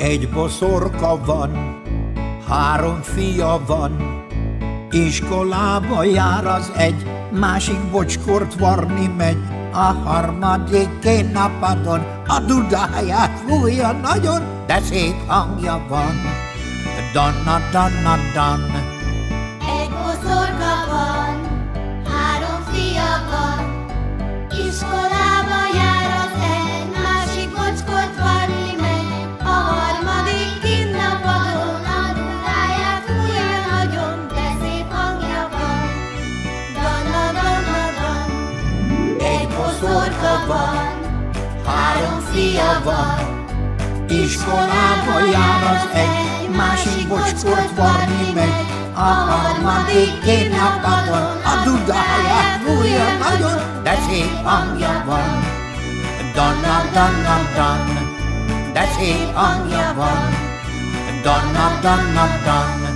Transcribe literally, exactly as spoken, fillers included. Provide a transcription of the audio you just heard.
Egy boszorka van, három fia van, iskolába jár az egy, másik bocskort varrni megy, a harmadik kinn a padon, a dudáját fújja nagyon, de szép hangja van. Danna, danna, dan. Egy boszorka van, három fia van, iskolába jár az egy, másik bocskort varrni megy, a harmadik kinn a padon, a dudáját fújja nagyon, de szép hangja van. Danna, danna, dan. Egy boszorka van, három fia van, Iskolába jár az egy, másik bocskort varrni megy, a harmadik kinn a padon, a dudáját fújja nagyon, de szép hangja van. Danna, danna, dan, de szép hangja van. Danna, danna, dan.